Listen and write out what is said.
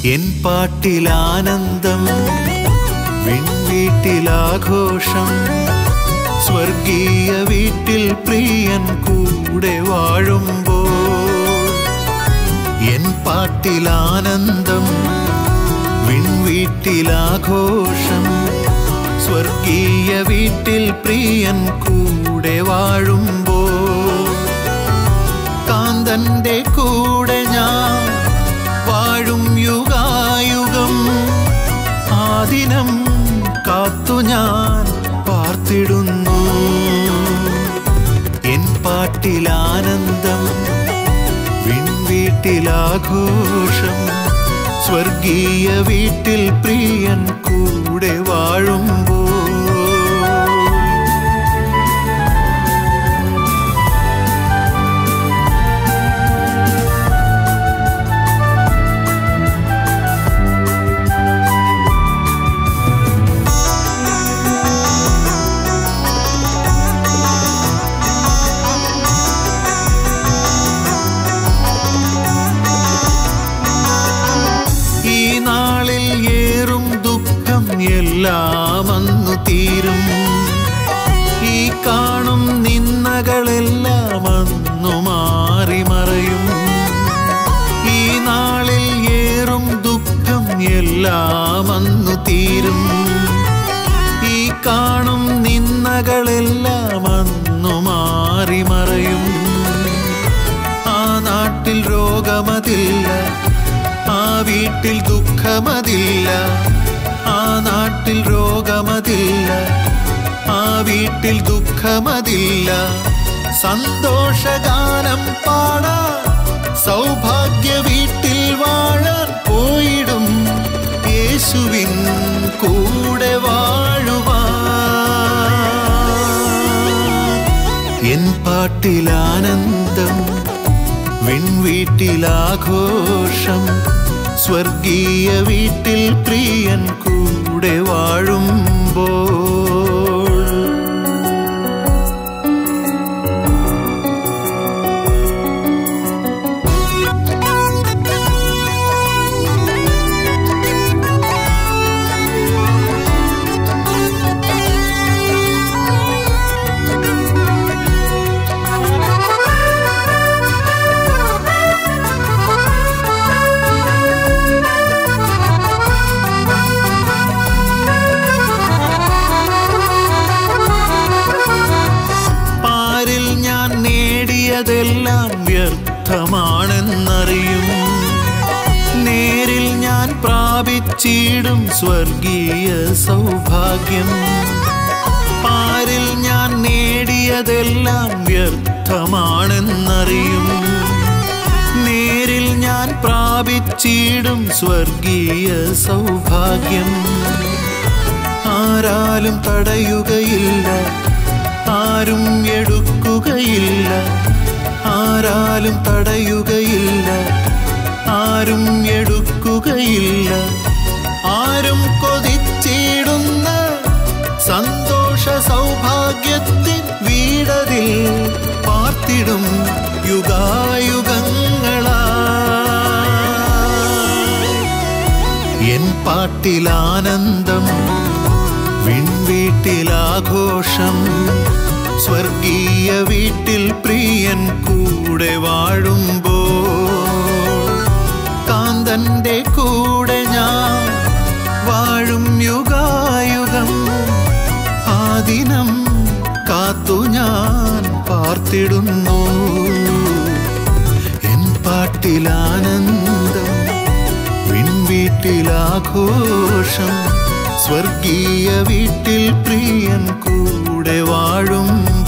N പാട്ടിലാനന്ദം വിൺവീട്ടിലാഘോഷം സ്വർഗീയ വീട്ടിൽ പ്രിയൻ കൂടെ വാഴുമ്പോൾ എൻ പാട്ടിലാനന്ദം വിൺവീട്ടിലാഘോഷം സ്വർഗീയ വീട്ടിൽ പ്രിയൻ കൂടെ വാഴുമ്പോൾ കാന്തന്റെ കൂടെ ഞാൻ വാഴും യുഗായുഗം ആ ദിനം കാത്തു ഞാൻ പാർത്തിടുന്നു എൻ പാട്ടിലാനന്ദം വിൺവീട്ടിലാഘോഷം സ്വർഗീയ വീട്ടിൽ പ്രിയൻ കൂടെ വാഴുമ്പോൾ എല്ലാം അന്നു തീരും ഈ കാണും നിന്ദകളെല്ലാം അന്നു മാറി മറയും ഈ നാളിൽ ഏറും ദുഃഖം എല്ലാം അന്നു തീരും ഈ കാണും നിന്ദകളെല്ലാം അന്നു മാറി മറയും ആ നാട്ടിൽ രോഗമതില്ല ആ വീട്ടിൽ ദുഃഖമതില്ല ആ നാട്ടിൽ രോഗമതില്ല ആ വീട്ടിൽ ദുഃഖമതില്ല സന്തോഷഗാനം പാടാൻ സൗഭാഗ്യ വീട്ടിൽ വാഴാൻ പോയിടും യേശുവിൻ കൂടെ വാഴുവാൻ എൻ പാട്ടിലാനന്ദം വിൺവീട്ടിലാഘോഷം സ്വർഗീയ വീട്ടിൽ പ്രിയൻ കൂടെ വാഴുമ്പോൾ െല്ലാം വ്യർത്ഥമാണെന്നറിയും നേരിൽ ഞാൻ പ്രാപിച്ചിടും സ്വർഗീയ സൗഭാഗ്യം പാരിൽ ഞാൻ നേടിയതെല്ലാം വ്യർത്ഥമാണെന്നറിയും നേരിൽ ഞാൻ പ്രാപിച്ചിടും സ്വർഗീയ സൗഭാഗ്യം ആരാലും തടയുകയില്ല ആരും എടുക്കുകയില്ല ആരാലും തടയുകയില്ല ആരും എടുക്കുകയില്ല ആരും കൊതിച്ചിടുന്ന സന്തോഷ സൗഭാഗ്യത്തിൻ വീടതിൽ പാർത്തിടും യുഗായുഗങ്ങളായി എൻ പാട്ടിലാനന്ദം വിൺവീട്ടിലാഘോഷം സ്വർഗീയ വീട്ടിൽ പ്രിയൻ കൂടെ വാഴുമ്പോൾ കാന്തന്റെ കൂടെ ഞാൻ വാഴും യുഗായുഗം ആ ദിനം കാത്തു ഞാൻ പാർത്തിടുന്നു എൻ പാട്ടിലാനന്ദം വിൺവീട്ടിലാഘോഷം സ്വർഗീയ വീട്ടിൽ പ്രിയൻ കൂടെ വാഴും